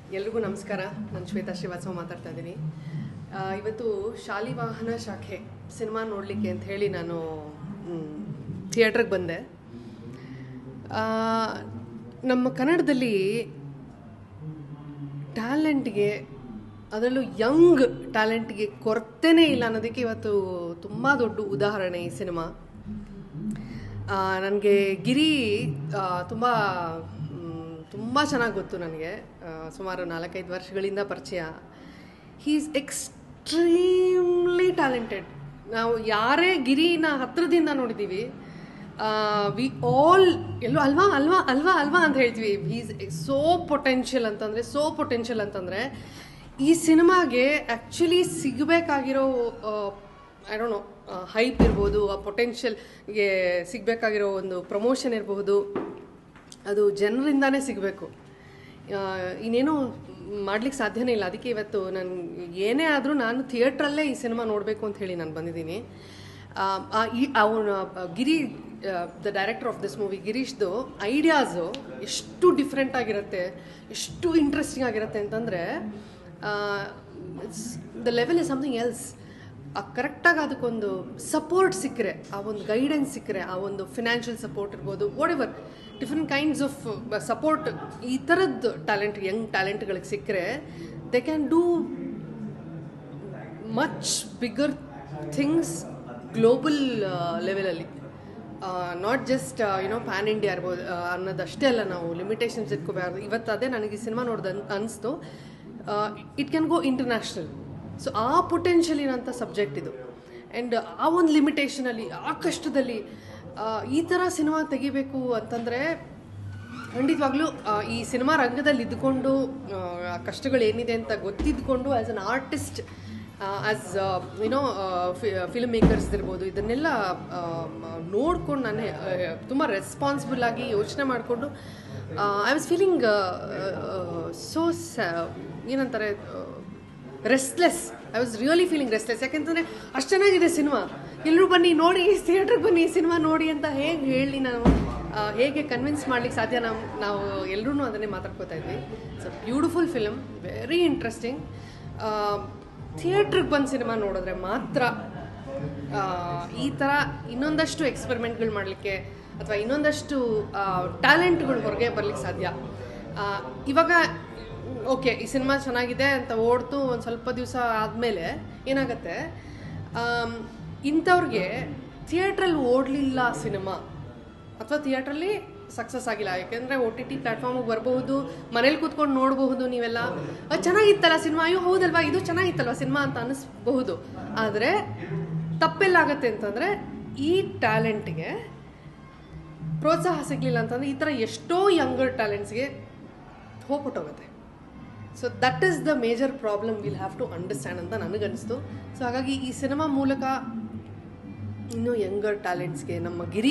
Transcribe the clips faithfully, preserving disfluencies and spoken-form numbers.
ಎಲ್ರಿಗೂ ನಮಸ್ಕಾರ. ನಾನು ಶ್ವೇತಾ ಶ್ರೀವಾತ್ಸವ ಮಾತಾಡ್ತಾ ಇದ್ದೀನಿ. ಇವತ್ತು ಶಾಲಿವಾಹನ ಶಾಖೆ ಸಿನಿಮಾ ನೋಡಲಿಕ್ಕೆ ಅಂತ ಹೇಳಿ ನಾನು ಥಿಯೇಟ್ರಿಗೆ ಬಂದೆ. ನಮ್ಮ ಕನ್ನಡದಲ್ಲಿ ಟ್ಯಾಲೆಂಟ್ಗೆ, ಅದರಲ್ಲೂ ಯಂಗ್ ಟ್ಯಾಲೆಂಟ್ಗೆ ಕೊರತೆನೇ ಇಲ್ಲ ಅನ್ನೋದಕ್ಕೆ ಇವತ್ತು ತುಂಬ ದೊಡ್ಡ ಉದಾಹರಣೆ ಈ ಸಿನಿಮಾ. ನನಗೆ ಗಿರಿ ತುಂಬ ತುಂಬ ಚೆನ್ನಾಗಿ ಗೊತ್ತು. ನನಗೆ ಸುಮಾರು ನಾಲ್ಕೈದು ವರ್ಷಗಳಿಂದ ಪರಿಚಯ. He is extremely talented. ನಾವು ಯಾರೇ ಗಿರಿನ ಹತ್ತಿರದಿಂದ ನೋಡಿದ್ದೀವಿ, ವಿ ಆಲ್ ಎಲ್ಲೋ ಅಲ್ವಾ ಅಲ್ವಾ ಅಲ್ವಾ ಅಲ್ವಾ ಅಂತ ಹೇಳ್ತೀವಿ. ಈಸ್ ಸೋ ಪೊಟೆನ್ಷಿಯಲ್ ಅಂತಂದರೆ ಸೋ ಪೊಟೆನ್ಷಿಯಲ್ ಅಂತಂದರೆ ಈ ಸಿನಿಮಾಗೆ ಆ್ಯಕ್ಚುಲಿ ಸಿಗಬೇಕಾಗಿರೋ ಐ ಡೋಂಟ್ ನೋ ಹೈಪ್ ಇರ್ಬೋದು, ಆ ಪೊಟೆನ್ಷಿಯಲ್ಗೆ ಸಿಗಬೇಕಾಗಿರೋ ಒಂದು ಪ್ರಮೋಷನ್ ಇರಬಹುದು, ಅದು ಜನರಿಂದಾನೇ ಸಿಗಬೇಕು. ಇನ್ನೇನೋ ಮಾಡ್ಲಿಕ್ಕೆ ಸಾಧ್ಯನೇ ಇಲ್ಲ. ಅದಕ್ಕೆ ಇವತ್ತು ನಾನು ಏನೇ ಆದರೂ ನಾನು ಥಿಯೇಟ್ರಲ್ಲೇ ಈ ಸಿನಿಮಾ ನೋಡಬೇಕು ಅಂತ ಹೇಳಿ ನಾನು ಬಂದಿದ್ದೀನಿ. ಈ ಅವನ Giri, the director of this movie, ಗಿರೀಶ್ದು ಐಡಿಯಾಸು ಎಷ್ಟು ಡಿಫ್ರೆಂಟ್ ಆಗಿರುತ್ತೆ, ಎಷ್ಟು ಇಂಟ್ರೆಸ್ಟಿಂಗ್ ಆಗಿರುತ್ತೆ ಅಂತಂದರೆ the level is something else. ಕರೆಕ್ಟಾಗಿ ಅದಕ್ಕೊಂದು ಸಪೋರ್ಟ್ ಸಿಕ್ಕರೆ, ಆ ಒಂದು ಗೈಡೆನ್ಸ್ ಸಿಕ್ಕರೆ, ಆ ಒಂದು ಫಿನಾನ್ಷಿಯಲ್ ಸಪೋರ್ಟ್ ಇರ್ಬೋದು, whatever different kinds of support ಈ ಥರದ್ದು ಟ್ಯಾಲೆಂಟ್, ಯಂಗ್ ಟ್ಯಾಲೆಂಟ್ಗಳಿಗೆ ಸಿಕ್ಕರೆ they can do much bigger things global ಲೆವೆಲಲ್ಲಿ. Not just you know pan India ಇರ್ಬೋದು ಅನ್ನೋದಷ್ಟೇ ಅಲ್ಲ, ನಾವು ಲಿಮಿಟೇಷನ್ಸ್ ಇಟ್ಕೋಬಾರ್ದು. ಇವತ್ತು ಅದೇ ನನಗೆ ಈ ಸಿನಿಮಾ ನೋಡ್ದು ಅನ್ ಅನಿಸ್ತು it can go international. So ಆ ಪೊಟೆನ್ಷಿಯಲ್ ಏನಂತ ಸಬ್ಜೆಕ್ಟ್ ಇದು. ಆ್ಯಂಡ್ ಆ ಒಂದು ಲಿಮಿಟೇಷನಲ್ಲಿ, ಆ ಕಷ್ಟದಲ್ಲಿ ಈ ಥರ ಸಿನಿಮಾ ತೆಗಿಬೇಕು ಅಂತಂದರೆ ಖಂಡಿತವಾಗ್ಲೂ ಈ ಸಿನಿಮಾ ರಂಗದಲ್ಲಿ ಇದ್ದುಕೊಂಡು ಆ ಕಷ್ಟಗಳೇನಿದೆ ಅಂತ ಗೊತ್ತಿದ್ದುಕೊಂಡು as an artist, as you know film makers ಇರ್ಬೋದು, ಇದನ್ನೆಲ್ಲ ನೋಡ್ಕೊಂಡು ನಾನು ತುಂಬ ರೆಸ್ಪಾನ್ಸಿಬಲ್ ಆಗಿ ಯೋಚನೆ ಮಾಡಿಕೊಂಡು ಐ ವಾಸ್ ಫೀಲಿಂಗ್ ಸೋ ಏನಂತಾರೆ restless. I was really feeling restless. ಯಾಕೆಂತಂದರೆ ಅಷ್ಟು ಚೆನ್ನಾಗಿದೆ ಸಿನಿಮಾ. ಎಲ್ಲರೂ ಬನ್ನಿ ನೋಡಿ, ಥಿಯೇಟ್ರಿಗೆ ಬನ್ನಿ ಸಿನಿಮಾ ನೋಡಿ ಅಂತ ಹೇಗೆ ಹೇಳಿ ನಾವು ಹೇಗೆ ಕನ್ವಿನ್ಸ್ ಮಾಡ್ಲಿಕ್ಕೆ ಸಾಧ್ಯ? ನಾವು ನಾವು ಎಲ್ಲರೂ ಅದನ್ನೇ ಮಾತಾಡ್ಕೋತಾ ಇದ್ವಿ. It's a beautiful film, very interesting. ಥಿಯೇಟ್ರಿಗೆ ಬಂದು ಸಿನಿಮಾ ನೋಡಿದ್ರೆ ಮಾತ್ರ ಈ ಥರ ಇನ್ನೊಂದಷ್ಟು ಎಕ್ಸ್ಪೆರಿಮೆಂಟ್ಗಳು ಮಾಡಲಿಕ್ಕೆ ಅಥವಾ ಇನ್ನೊಂದಷ್ಟು ಟ್ಯಾಲೆಂಟ್ಗಳು ಹೊರಗೆ ಬರಲಿಕ್ಕೆ ಸಾಧ್ಯ. ಇವಾಗ ಓಕೆ, ಈ ಸಿನಿಮಾ ಚೆನ್ನಾಗಿದೆ ಅಂತ ಓಡ್ತು ಒಂದು ಸ್ವಲ್ಪ ದಿವಸ ಆದಮೇಲೆ ಏನಾಗುತ್ತೆ, ಇಂಥವ್ರಿಗೆ ಥಿಯೇಟ್ರಲ್ಲಿ ಓಡಲಿಲ್ಲ ಸಿನಿಮಾ ಅಥವಾ ಥಿಯೇಟ್ರಲ್ಲಿ ಸಕ್ಸಸ್ ಆಗಿಲ್ಲ, ಯಾಕೆಂದರೆ ಒ ಟಿ ಟಿ ಪ್ಲ್ಯಾಟ್ಫಾರ್ಮಿಗೆ ಬರಬಹುದು, ಮನೇಲಿ ಕೂತ್ಕೊಂಡು ನೋಡಬಹುದು. ನೀವೆಲ್ಲ ಅದು ಚೆನ್ನಾಗಿತ್ತಲ್ಲ ಸಿನಿಮಾ, ಅಯ್ಯೋ ಹೌದಲ್ವಾ ಇದು ಚೆನ್ನಾಗಿತ್ತಲ್ವ ಸಿನಿಮಾ ಅಂತ ಅನ್ನಿಸ್ಬಹುದು. ಆದರೆ ತಪ್ಪೆಲ್ಲಾಗತ್ತೆ ಅಂತಂದರೆ ಈ ಟ್ಯಾಲೆಂಟ್ಗೆ ಪ್ರೋತ್ಸಾಹ ಸಿಗಲಿಲ್ಲ ಅಂತಂದರೆ ಈ ಥರ ಎಷ್ಟೋ ಯಂಗರ್ ಟ್ಯಾಲೆಂಟ್ಸ್ಗೆ ಹೋಗ್ಬಿಟ್ಟೋಗುತ್ತೆ. So that is the major problem will have to understand ಅಂತ ನನಗನ್ನಿಸ್ತು. ಸೊ ಹಾಗಾಗಿ ಈ ಸಿನಿಮಾ ಮೂಲಕ ಇನ್ನೂ ಯಂಗರ್ ಟ್ಯಾಲೆಂಟ್ಸ್ಗೆ, ನಮ್ಮ ಗಿರಿ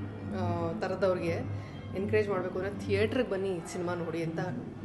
ಥರದವ್ರಿಗೆ ಎನ್ಕರೇಜ್ ಮಾಡಬೇಕು ಅಂದರೆ ಥಿಯೇಟ್ರಿಗೆ ಬನ್ನಿ ಸಿನಿಮಾ ನೋಡಿ ಅಂತ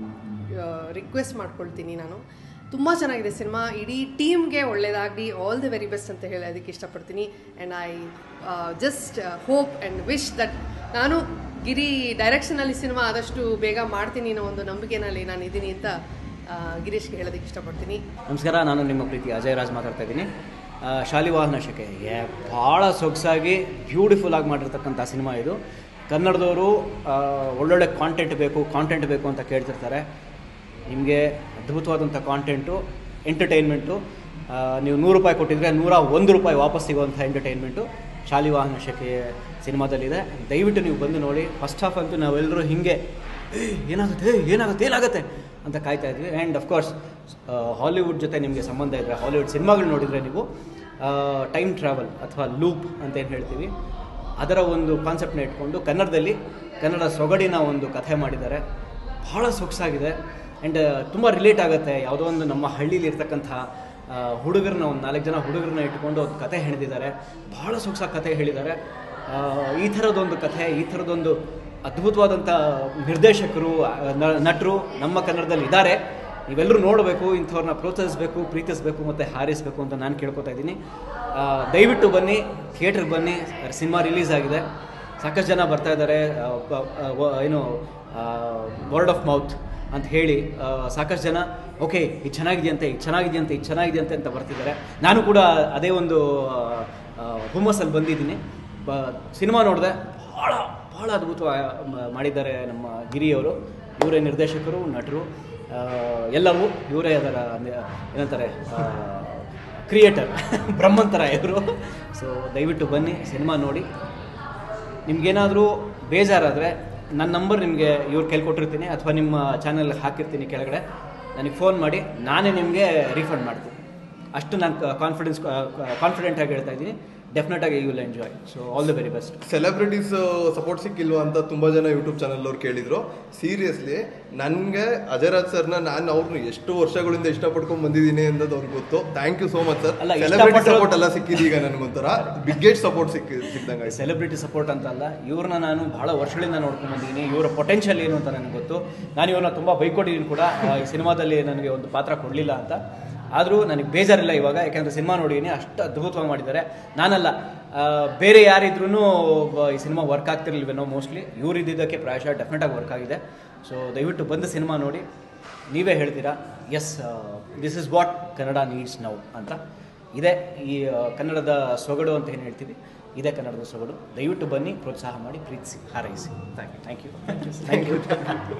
ರಿಕ್ವೆಸ್ಟ್ ಮಾಡ್ಕೊಳ್ತೀನಿ ನಾನು. ತುಂಬ ಚೆನ್ನಾಗಿದೆ ಸಿನಿಮಾ. ಇಡೀ ಟೀಮ್ಗೆ ಒಳ್ಳೆಯದಾಗಲಿ, ಆಲ್ ದಿ ವೆರಿ ಬೆಸ್ಟ್ ಅಂತ ಹೇಳೋದಕ್ಕೆ ಇಷ್ಟಪಡ್ತೀನಿ. And I just hope and wish that ನಾನು ಗಿರಿ ಡೈರೆಕ್ಷನಲ್ಲಿ ಸಿನಿಮಾ ಆದಷ್ಟು ಬೇಗ ಮಾಡ್ತೀನಿ ಅನ್ನೋ ಒಂದು ನಂಬಿಕೆನಲ್ಲಿ ನಾನು ಇದ್ದೀನಿ ಅಂತ ಗಿರೀಶ್ಗೆ ಹೇಳೋದಕ್ಕೆ ಇಷ್ಟಪಡ್ತೀನಿ. ನಮಸ್ಕಾರ, ನಾನು ನಿಮ್ಮ ಪ್ರೀತಿ ಅಜಯ್ ರಾಜ್ ಮಾತಾಡ್ತಾ ಇದ್ದೀನಿ. ಶಾಲಿವಾಹನ ಶಾಖೆ ಭಾಳ ಸೊಗಸಾಗಿ ಬ್ಯೂಟಿಫುಲ್ ಆಗಿ ಮಾಡಿರ್ತಕ್ಕಂಥ ಸಿನಿಮಾ ಇದು. ಕನ್ನಡದವರು ಒಳ್ಳೊಳ್ಳೆ ಕಾಂಟೆಂಟ್ ಬೇಕು ಕಾಂಟೆಂಟ್ ಬೇಕು ಅಂತ ಕೇಳ್ತಿರ್ತಾರೆ. ನಿಮಗೆ ಅದ್ಭುತವಾದಂಥ ಕಾಂಟೆಂಟು, ಎಂಟರ್ಟೈನ್ಮೆಂಟು. ನೀವು ನೂರು ರೂಪಾಯಿ ಕೊಟ್ಟಿದ್ರೆ ನೂರ ಒಂದು ರೂಪಾಯಿ ವಾಪಸ್ ಸಿಗುವಂಥ ಎಂಟರ್ಟೈನ್ಮೆಂಟು ಶಾಲಿವಾಹನ ಶಾಖೆ ಸಿನಿಮಾದಲ್ಲಿದೆ. ದಯವಿಟ್ಟು ನೀವು ಬಂದು ನೋಡಿ. ಫಸ್ಟ್ ಹಾಫ್ ಅಂತೂ ನಾವೆಲ್ಲರೂ ಹೀಗೆ ಏನಾಗುತ್ತೆ ಏನಾಗುತ್ತೆ ಏನಾಗುತ್ತೆ ಅಂತ ಕಾಯ್ತಾ ಇದ್ವಿ. ಆ್ಯಂಡ್ ಅಫ್ಕೋರ್ಸ್ ಹಾಲಿವುಡ್ ಜೊತೆ ನಿಮಗೆ ಸಂಬಂಧ ಇದ್ದರೆ, ಹಾಲಿವುಡ್ ಸಿನಿಮಾಗಳು ನೋಡಿದರೆ ನೀವು ಟೈಮ್ ಟ್ರಾವೆಲ್ ಅಥವಾ ಲೂಪ್ ಅಂತ ಏನು ಹೇಳ್ತೀವಿ, ಅದರ ಒಂದು ಕಾನ್ಸೆಪ್ಟ್ನ ಇಟ್ಕೊಂಡು ಕನ್ನಡದಲ್ಲಿ ಕನ್ನಡ ಸೊಗಡಿನ ಒಂದು ಕಥೆ ಮಾಡಿದ್ದಾರೆ. ಭಾಳ ಸೊಗಸಾಗಿದೆ. ಆ್ಯಂಡ್ ತುಂಬ ರಿಲೇಟ್ ಆಗುತ್ತೆ. ಯಾವುದೋ ಒಂದು ನಮ್ಮ ಹಳ್ಳೀಲಿ ಇರ್ತಕ್ಕಂಥ ಹುಡುಗರನ್ನ, ಒಂದು ನಾಲ್ಕು ಜನ ಹುಡುಗರನ್ನ ಇಟ್ಕೊಂಡು ಒಂದು ಕಥೆ ಹೇಳಿದ್ದಾರೆ. ಭಾಳ ಸೊಗಸಾಗಿ ಕಥೆ ಹೇಳಿದ್ದಾರೆ. ಈ ಥರದೊಂದು ಕಥೆ, ಈ ಥರದೊಂದು ಅದ್ಭುತವಾದಂಥ ನಿರ್ದೇಶಕರು, ನಟರು ನಮ್ಮ ಕನ್ನಡದಲ್ಲಿ ಇದ್ದಾರೆ. ನೀವೆಲ್ಲರೂ ನೋಡಬೇಕು, ಇಂಥವ್ರನ್ನ ಪ್ರೋತ್ಸಾಹಿಸಬೇಕು, ಪ್ರೀತಿಸಬೇಕು ಮತ್ತು ಹಾರೈಸಬೇಕು ಅಂತ ನಾನು ಕೇಳ್ಕೊತಾ ಇದ್ದೀನಿ. ದಯವಿಟ್ಟು ಬನ್ನಿ, ಥಿಯೇಟ್ರಿಗೆ ಬನ್ನಿ. ಸಿನಿಮಾ ರಿಲೀಸ್ ಆಗಿದೆ, ಸಾಕಷ್ಟು ಜನ ಬರ್ತಾ ಇದ್ದಾರೆ. ಏನು ವರ್ಡ್ ಆಫ್ ಮೌತ್ ಅಂತ ಹೇಳಿ ಸಾಕಷ್ಟು ಜನ ಓಕೆ ಇದು ಚೆನ್ನಾಗಿದೆಯಂತೆ ಇದು ಚೆನ್ನಾಗಿದೆಯಂತೆ ಇದು ಚೆನ್ನಾಗಿದೆಯಂತೆ ಅಂತ ಬರ್ತಿದ್ದಾರೆ. ನಾನು ಕೂಡ ಅದೇ ಒಂದು ಹುಮ್ಮಸ್ಸಲ್ಲಿ ಬಂದಿದ್ದೀನಿ. ಬ ಸಿನಿಮಾ ನೋಡಿದೆ, ಭಾಳ ಭಾಳ ಅದ್ಭುತವಾಗಿ ಮಾಡಿದ್ದಾರೆ ನಮ್ಮ ಗಿರಿಯವರು. ಇವರೇ ನಿರ್ದೇಶಕರು, ನಟರು, ಎಲ್ಲವೂ ಇವರೇ ಅದರ ಏನಂತಾರೆ ಕ್ರಿಯೇಟರ್, ಬ್ರಹ್ಮಂತರ ಇವರು. ಸೊ ದಯವಿಟ್ಟು ಬನ್ನಿ, ಸಿನಿಮಾ ನೋಡಿ. ನಿಮಗೇನಾದರೂ ಬೇಜಾರಾದರೆ ನನ್ನ ನಂಬರ್ ನಿಮಗೆ ಇವ್ರು ಕೈಲಿ ಕೊಟ್ಟಿರ್ತೀನಿ ಅಥವಾ ನಿಮ್ಮ ಚಾನಲ್ಗೆ ಹಾಕಿರ್ತೀನಿ ಕೆಳಗಡೆ. ನನಗೆ ಫೋನ್ ಮಾಡಿ, ನಾನೇ ನಿಮಗೆ ರೀಫಂಡ್ ಮಾಡ್ತೀನಿ. ಅಷ್ಟು ನಾನು ಕಾನ್ಫಿಡೆನ್ಸ್ ಕಾನ್ಫಿಡೆಂಟಾಗಿ ಹೇಳ್ತಾ ಇದ್ದೀನಿ. ಡೆಫಿನೆಟಾಗಿ you will enjoy. So all the very best. Celebrities support ಸಿಕ್ಕಿಲ್ವಾ ಅಂತ ತುಂಬ ಜನ ಯೂಟ್ಯೂಬ್ ಚಾನಲ್ ಅವ್ರು ಕೇಳಿದ್ರು. ಸೀರಿಯಸ್ಲಿ ನನಗೆ ಅಜಯ್ ರಾಜ್ ಸರ್ನ ನಾನು ಅವ್ರನ್ನ ಎಷ್ಟು ವರ್ಷಗಳಿಂದ ಇಷ್ಟಪಡ್ಕೊಂಡು ಬಂದಿದ್ದೀನಿ ಅನ್ನೋದು ಅವ್ರಿಗೆ ಗೊತ್ತು. Thank you so much sir. Celebrity support ಎಲ್ಲ ಸಿಕ್ಕಿದ್ದು ಈಗ ನನಗೊಂಥರ ಬಿಗ್ಗೆಸ್ಟ್ ಸಪೋರ್ಟ್ ಸಿಕ್ಕಿ ಸಿಕ್ಕಿದಂಗೆ. ಸೆಲೆಬ್ರಿಟಿ ಸಪೋರ್ಟ್ ಅಂತಲ್ಲ, ಇವ್ರನ್ನ ನಾನು ಭಾಳ ವರ್ಷಗಳಿಂದ ನೋಡ್ಕೊಂಡು ಬಂದಿದ್ದೀನಿ. ಇವರ ಪೊಟೆನ್ಷಿಯಲ್ ಏನು ಅಂತ ನನಗೆ ಗೊತ್ತು. ನಾನು ಇವ್ರನ್ನ ತುಂಬ ಬೈಕೊಟ್ಟಿದ್ದೀನಿ ಕೂಡ, ಈ ಸಿನಿಮಾದಲ್ಲಿ ನನಗೆ ಒಂದು ಪಾತ್ರ ಕೊಡಲಿಲ್ಲ ಅಂತ. ಆದರೂ ನನಗೆ ಬೇಜಾರಿಲ್ಲ ಇವಾಗ, ಯಾಕೆಂದರೆ ಸಿನಿಮಾ ನೋಡಿದ್ದೀನಿ, ಅಷ್ಟು ಅದ್ಭುತವಾಗಿ ಮಾಡಿದ್ದಾರೆ. ನಾನಲ್ಲ, ಬೇರೆ ಯಾರಿದ್ರೂ ಈ ಸಿನಿಮಾ ವರ್ಕ್ ಆಗ್ತಿರ್ಲಿಲ್ವೇನೋ ಮೋಸ್ಟ್ಲಿ. ಇವ್ರು ಇದ್ದಿದ್ದಕ್ಕೆ ಪ್ರಾಯಶಃ ಡೆಫಿನೆಟಾಗಿ ವರ್ಕ್ ಆಗಿದೆ. ಸೊ ದಯವಿಟ್ಟು ಬಂದು ಸಿನಿಮಾ ನೋಡಿ, ನೀವೇ ಹೇಳ್ತೀರಾ yes this is what Kannada needs now ಅಂತ. ಇದೇ ಈ ಕನ್ನಡದ ಸೊಗಡು ಅಂತ ಏನು ಹೇಳ್ತೀವಿ, ಇದೇ ಕನ್ನಡದ ಸೊಗಡು. ದಯವಿಟ್ಟು ಬನ್ನಿ, ಪ್ರೋತ್ಸಾಹ ಮಾಡಿ, ಪ್ರೀತಿಸಿ, ಹಾರೈಸಿ. Thank you thank you thank you